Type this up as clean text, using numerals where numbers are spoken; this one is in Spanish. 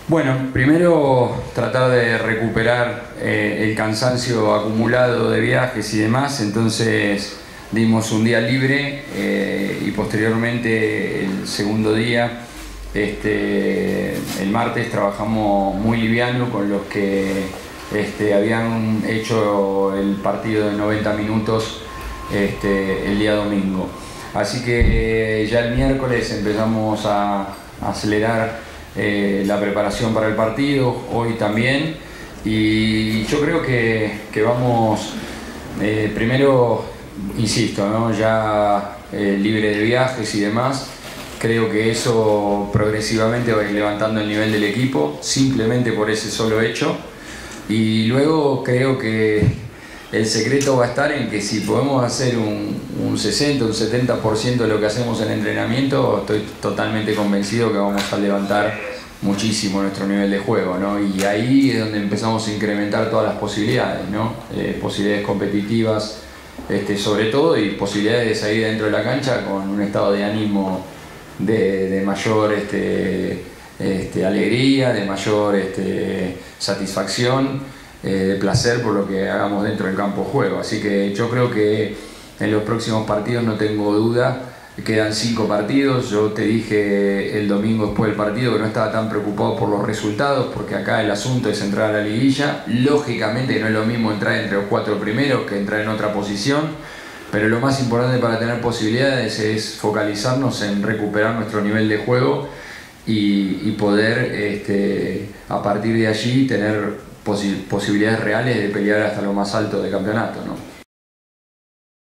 Bueno, primero tratar de recuperar el cansancio acumulado de viajes y demás, entonces dimos un día libre y posteriormente el segundo día, el martes, trabajamos muy liviano con los que habían hecho el partido de 90 minutos el día domingo. Así que ya el miércoles empezamos a acelerar la preparación para el partido, hoy también, y yo creo que vamos, primero, insisto, ¿no? Ya libre de viajes y demás. Creo que eso progresivamente va a ir levantando el nivel del equipo, simplemente por ese solo hecho. Y luego creo que el secreto va a estar en que si podemos hacer un 60, un 70% de lo que hacemos en entrenamiento, estoy totalmente convencido que vamos a levantar muchísimo nuestro nivel de juego, ¿no? Y ahí es donde empezamos a incrementar todas las posibilidades, ¿no? Posibilidades competitivas, sobre todo, y posibilidades de salir dentro de la cancha con un estado de ánimo de mayor alegría, de mayor satisfacción, de placer por lo que hagamos dentro del campo de juego. Así que yo creo que en los próximos partidos no tengo duda. Quedan 5 partidos. Yo te dije el domingo después del partido que no estaba tan preocupado por los resultados, porque acá el asunto es entrar a la liguilla. Lógicamente no es lo mismo entrar entre los 4 primeros que entrar en otra posición, pero lo más importante para tener posibilidades es focalizarnos en recuperar nuestro nivel de juego y poder a partir de allí tener posibilidades reales de pelear hasta lo más alto del campeonato, ¿no?